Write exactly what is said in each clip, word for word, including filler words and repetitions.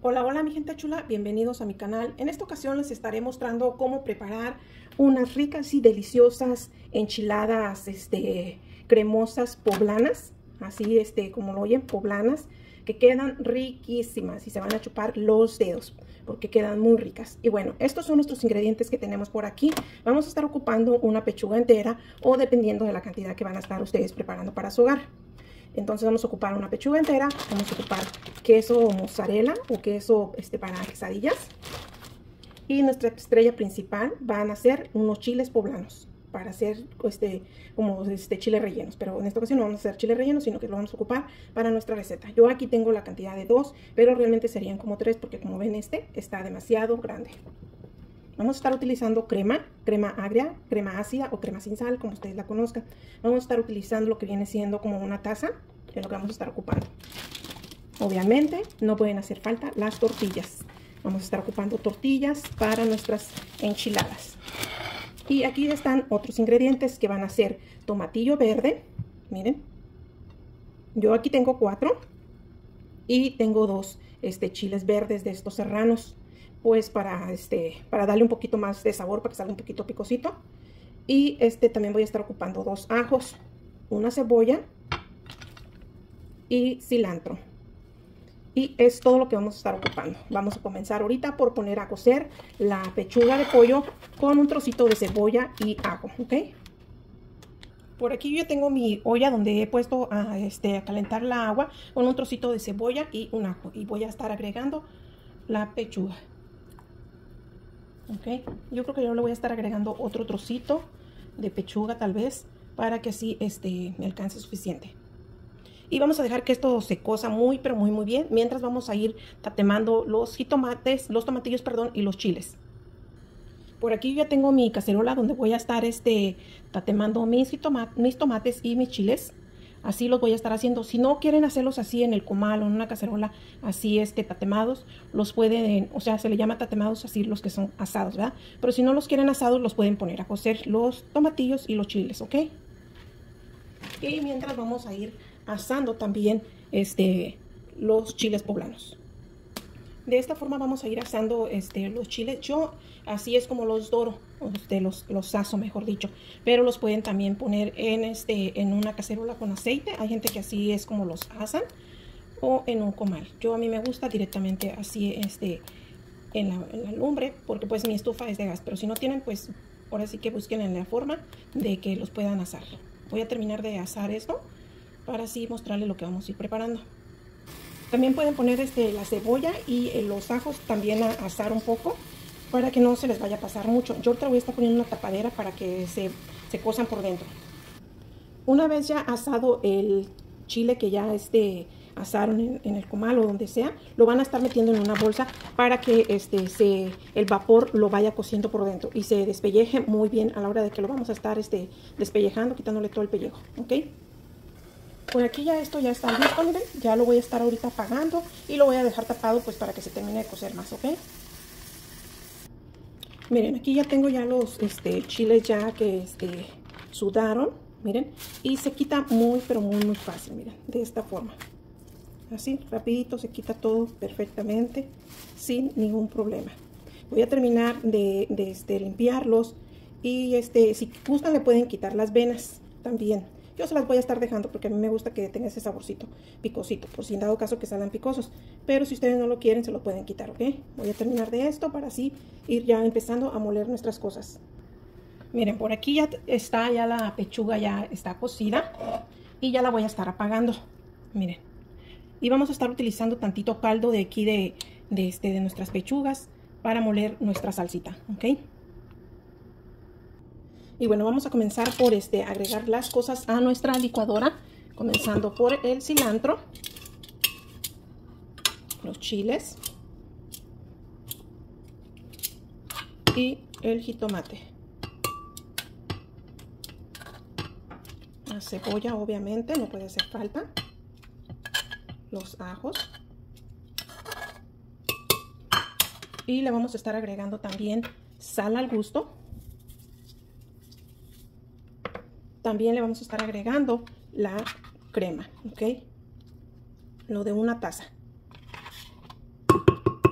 Hola, hola mi gente chula, bienvenidos a mi canal. En esta ocasión les estaré mostrando cómo preparar unas ricas y deliciosas enchiladas este, cremosas poblanas, así este, como lo oyen, poblanas, que quedan riquísimas y se van a chupar los dedos porque quedan muy ricas. Y bueno, estos son nuestros ingredientes que tenemos por aquí. Vamos a estar ocupando una pechuga entera o dependiendo de la cantidad que van a estar ustedes preparando para su hogar. Entonces vamos a ocupar una pechuga entera, vamos a ocupar queso mozzarella o queso este, para quesadillas. Y nuestra estrella principal van a ser unos chiles poblanos para hacer este, como este, chiles rellenos. Pero en esta ocasión no vamos a hacer chiles rellenos, sino que lo vamos a ocupar para nuestra receta. Yo aquí tengo la cantidad de dos, pero realmente serían como tres porque como ven este está demasiado grande. Vamos a estar utilizando crema, crema agria, crema ácida o crema sin sal, como ustedes la conozcan. Vamos a estar utilizando lo que viene siendo como una taza, que es lo que vamos a estar ocupando. Obviamente no pueden hacer falta las tortillas. Vamos a estar ocupando tortillas para nuestras enchiladas. Y aquí están otros ingredientes que van a ser tomatillo verde, miren. Yo aquí tengo cuatro y tengo dos este, chiles verdes de estos serranos. Pues para, este, para darle un poquito más de sabor, para que salga un poquito picosito. Y este también voy a estar ocupando dos ajos, una cebolla y cilantro. Y es todo lo que vamos a estar ocupando. Vamos a comenzar ahorita por poner a cocer la pechuga de pollo con un trocito de cebolla y ajo, ¿ok? Por aquí yo tengo mi olla donde he puesto a, este, a calentar la agua con un trocito de cebolla y un ajo. Y voy a estar agregando la pechuga. Ok, yo creo que yo le voy a estar agregando otro trocito de pechuga tal vez para que así este, me alcance suficiente. Y vamos a dejar que esto se cosa muy pero muy muy bien mientras vamos a ir tatemando los jitomates, los tomatillos, perdón, y los chiles. Por aquí ya tengo mi cacerola donde voy a estar este, tatemando mis, mis tomates y mis chiles. Así los voy a estar haciendo. Si no quieren hacerlos así en el comal o en una cacerola, así este, tatemados, los pueden, o sea, se le llama tatemados así los que son asados, ¿verdad? Pero si no los quieren asados, los pueden poner a cocer los tomatillos y los chiles, ¿ok? Y mientras vamos a ir asando también este, los chiles poblanos. De esta forma vamos a ir asando este, los chiles. Yo así es como los doro, este, los, los aso mejor dicho. Pero los pueden también poner en, este, en una cacerola con aceite. Hay gente que así es como los asan. O en un comal. Yo a mí me gusta directamente así este, en, la, en la lumbre. Porque pues mi estufa es de gas. Pero si no tienen pues ahora sí que busquen en la forma de que los puedan asar. Voy a terminar de asar esto para así mostrarles lo que vamos a ir preparando. También pueden poner este, la cebolla y eh, los ajos también a asar un poco para que no se les vaya a pasar mucho. Yo ahorita voy a estar poniendo una tapadera para que se, se cosan por dentro. Una vez ya asado el chile que ya este, asaron en, en el comal o donde sea, lo van a estar metiendo en una bolsa para que este, se, el vapor lo vaya cociendo por dentro y se despelleje muy bien a la hora de que lo vamos a estar este, despellejando, quitándole todo el pellejo, ¿ok? Por aquí ya esto ya está listo, miren, ya lo voy a estar ahorita apagando y lo voy a dejar tapado pues para que se termine de cocer más, ¿ok? Miren, aquí ya tengo ya los este, chiles ya que este, sudaron, miren, y se quita muy pero muy muy fácil, miren, de esta forma. Así, rapidito se quita todo perfectamente, sin ningún problema. Voy a terminar de, de este, limpiarlos y este, si gustan le pueden quitar las venas también. Yo se las voy a estar dejando porque a mí me gusta que tenga ese saborcito picosito, por si en dado caso que salgan picosos. Pero si ustedes no lo quieren, se lo pueden quitar, ¿ok? Voy a terminar de esto para así ir ya empezando a moler nuestras cosas. Miren, por aquí ya está, ya la pechuga ya está cocida y ya la voy a estar apagando. Miren. Y vamos a estar utilizando tantito caldo de aquí de, de, este, de nuestras pechugas para moler nuestra salsita, ¿ok? Y bueno, vamos a comenzar por este, agregar las cosas a nuestra licuadora, comenzando por el cilantro, los chiles y el jitomate. La cebolla, obviamente, no puede hacer falta. Los ajos. Y le vamos a estar agregando también sal al gusto. También le vamos a estar agregando la crema, ¿ok? Lo de una taza.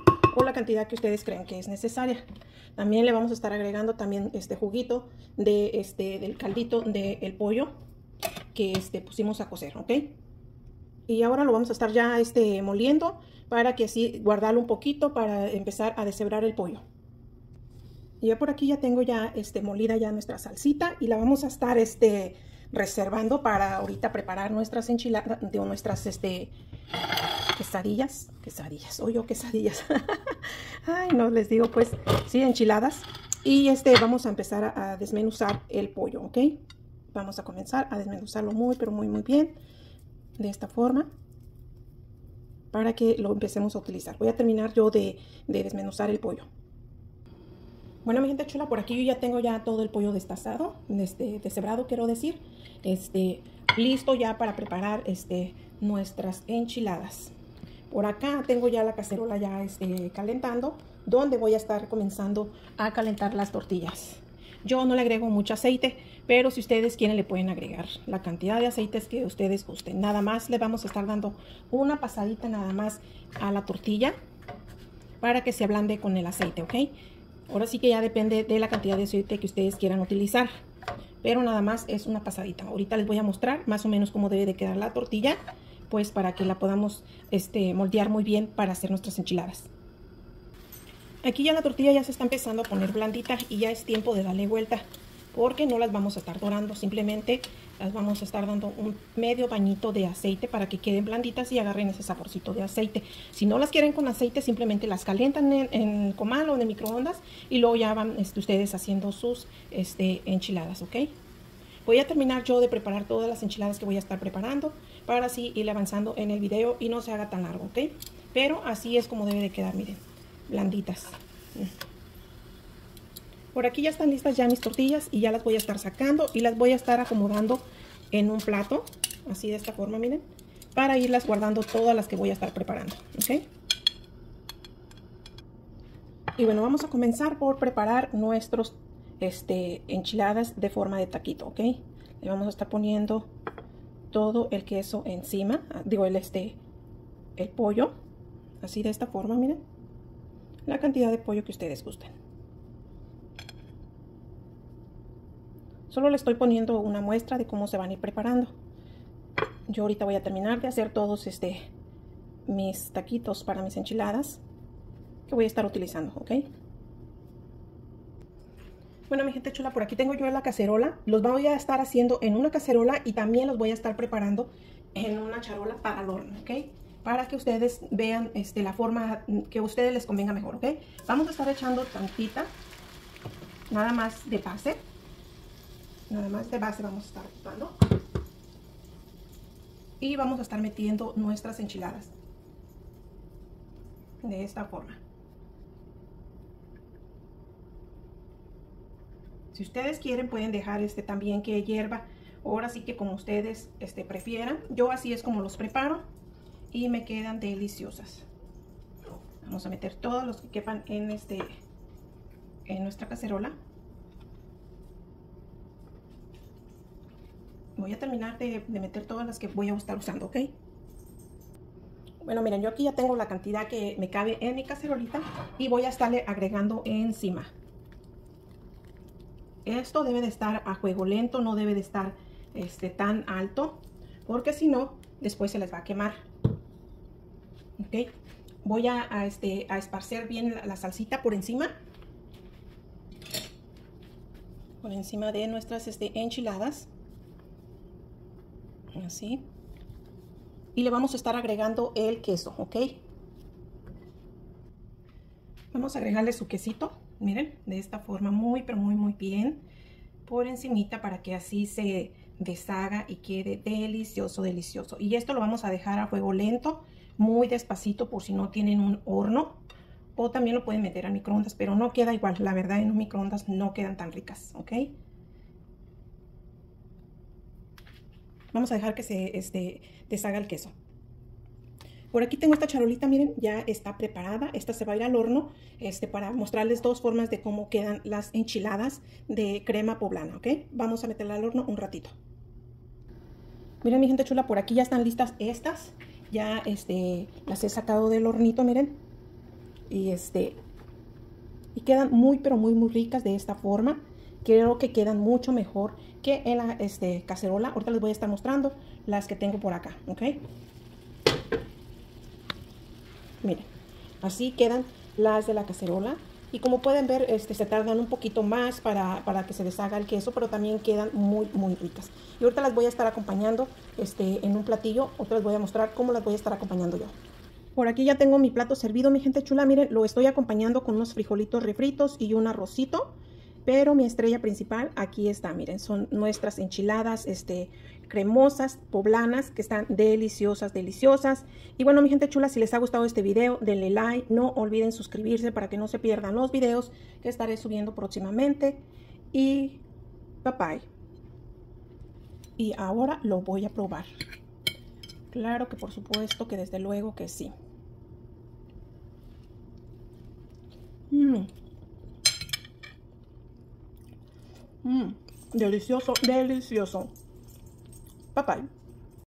cantidad que ustedes crean que es necesaria. También le vamos a estar agregando también este juguito de este del caldito del pollo que este pusimos a cocer, ¿ok? Y ahora lo vamos a estar ya este moliendo para que así guardarlo un poquito para empezar a deshebrar el pollo. Y ya por aquí ya tengo ya este molida ya nuestra salsita y la vamos a estar este reservando para ahorita preparar nuestras enchiladas, de nuestras este quesadillas, quesadillas, o yo quesadillas. Ay, no les digo pues, sí, enchiladas. Y este vamos a empezar a, a desmenuzar el pollo, ¿ok? Vamos a comenzar a desmenuzarlo muy, pero muy, muy bien. De esta forma. Para que lo empecemos a utilizar. Voy a terminar yo de, de desmenuzar el pollo. Bueno, mi gente chula, por aquí yo ya tengo ya todo el pollo destazado, este, deshebrado quiero decir, este, listo ya para preparar este, nuestras enchiladas. Por acá tengo ya la cacerola ya este, calentando, donde voy a estar comenzando a calentar las tortillas. Yo no le agrego mucho aceite, pero si ustedes quieren le pueden agregar la cantidad de aceites que ustedes gusten. Nada más le vamos a estar dando una pasadita nada más a la tortilla para que se ablande con el aceite, ¿ok? Ahora sí que ya depende de la cantidad de aceite que ustedes quieran utilizar. Pero nada más es una pasadita. Ahorita les voy a mostrar más o menos cómo debe de quedar la tortilla. Pues para que la podamos este, moldear muy bien para hacer nuestras enchiladas. Aquí ya la tortilla ya se está empezando a poner blandita. Y ya es tiempo de darle vuelta. Porque no las vamos a estar dorando. Simplemente las vamos a estar dando un medio bañito de aceite para que queden blanditas y agarren ese saborcito de aceite. Si no las quieren con aceite, simplemente las calientan en, en comal o en el microondas y luego ya van este, ustedes haciendo sus este, enchiladas, ¿ok? Voy a terminar yo de preparar todas las enchiladas que voy a estar preparando para así ir avanzando en el video y no se haga tan largo, ¿ok? Pero así es como debe de quedar, miren, blanditas. Por aquí ya están listas ya mis tortillas y ya las voy a estar sacando y las voy a estar acomodando en un plato, así de esta forma, miren, para irlas guardando todas las que voy a estar preparando, ¿ok? Y bueno, vamos a comenzar por preparar nuestros este, enchiladas de forma de taquito, ¿ok? Le vamos a estar poniendo todo el queso encima, digo, el, este, el pollo, así de esta forma, miren, la cantidad de pollo que ustedes gusten. Solo le estoy poniendo una muestra de cómo se van a ir preparando. Yo ahorita voy a terminar de hacer todos este, mis taquitos para mis enchiladas que voy a estar utilizando, ¿ok? Bueno, mi gente chula, por aquí tengo yo la cacerola. Los voy a estar haciendo en una cacerola y también los voy a estar preparando en una charola para el horno, ¿ok? Para que ustedes vean este, la forma que a ustedes les convenga mejor, ¿ok? Vamos a estar echando tantita, nada más de base. Nada más de base vamos a estar ocupando. Y vamos a estar metiendo nuestras enchiladas. De esta forma. Si ustedes quieren pueden dejar este también que hierva. Ahora sí que como ustedes este, prefieran. Yo así es como los preparo. Y me quedan deliciosas. Vamos a meter todos los que quepan en, este, en nuestra cacerola. Voy a terminar de, de meter todas las que voy a estar usando, ¿ok? Bueno, miren, yo aquí ya tengo la cantidad que me cabe en mi cacerolita y voy a estarle agregando encima. Esto debe de estar a fuego lento, no debe de estar este, tan alto, porque si no, después se les va a quemar. ¿Ok? Voy a, a, este, a esparcer bien la, la salsita por encima. Por encima de nuestras este, enchiladas. Así. Y le vamos a estar agregando el queso, ¿ok? Vamos a agregarle su quesito, miren, de esta forma muy, pero muy, muy bien. Por encimita para que así se deshaga y quede delicioso, delicioso. Y esto lo vamos a dejar a fuego lento, muy despacito por si no tienen un horno. O también lo pueden meter al microondas, pero no queda igual. La verdad, en un microondas no quedan tan ricas, ¿ok? Vamos a dejar que se este, deshaga el queso. Por aquí tengo esta charolita, miren, ya está preparada. Esta se va a ir al horno este, para mostrarles dos formas de cómo quedan las enchiladas de crema poblana, ¿ok? Vamos a meterla al horno un ratito. Miren, mi gente chula, por aquí ya están listas estas. Ya este, las he sacado del hornito, miren. Y este y quedan muy pero muy muy ricas de esta forma. Creo que quedan mucho mejor que en la este, cacerola. Ahorita les voy a estar mostrando las que tengo por acá, ¿ok? Miren, así quedan las de la cacerola. Y como pueden ver, este, se tardan un poquito más para, para que se deshaga el queso, pero también quedan muy, muy ricas. Y ahorita las voy a estar acompañando este, en un platillo. Ahorita les voy a mostrar cómo las voy a estar acompañando yo. Por aquí ya tengo mi plato servido, mi gente chula. Miren, lo estoy acompañando con unos frijolitos refritos y un arrocito. Pero mi estrella principal aquí está, miren, son nuestras enchiladas este, cremosas, poblanas, que están deliciosas, deliciosas. Y bueno, mi gente chula, si les ha gustado este video, denle like, no olviden suscribirse para que no se pierdan los videos que estaré subiendo próximamente. Y bye bye. Y ahora lo voy a probar. Claro que por supuesto que desde luego que sí. Mmm. Mmm, delicioso, delicioso. Bye bye.